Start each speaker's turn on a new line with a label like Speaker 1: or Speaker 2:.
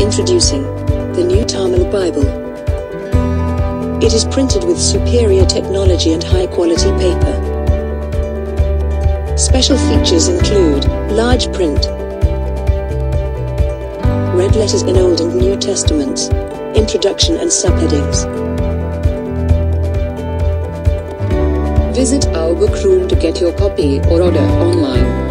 Speaker 1: Introducing the new Tamil Bible. It is printed with superior technology and high-quality paper. Special features include large print, red letters in Old and New Testaments, introduction and subheadings.
Speaker 2: Visit our book room to get your copy or order online.